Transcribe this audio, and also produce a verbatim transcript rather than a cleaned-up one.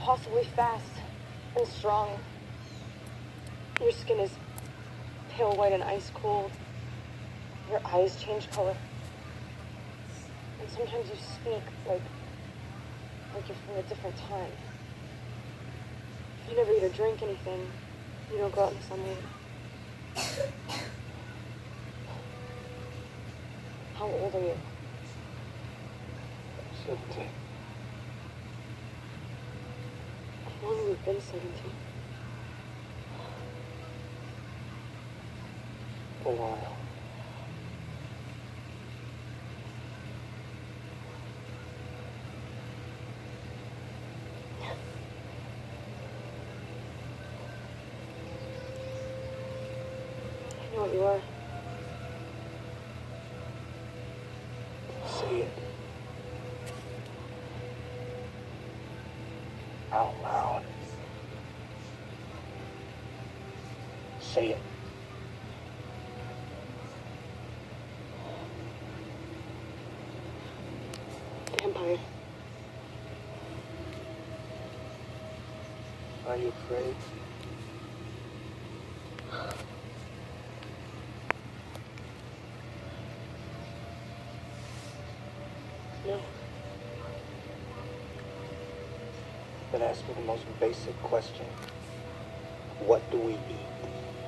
impossibly fast and strong. Your skin is pale white and ice cold. Your eyes change color. And sometimes you speak like, like you're from a different time. You never eat or drink anything. You don't go out in the sunlight. How old are you? Seventeen. How long have you been seventeen? A while. I know what you are. Say it. Out loud. Say it. Vampire. Are you afraid? No. Then ask me the most basic question. What do we eat?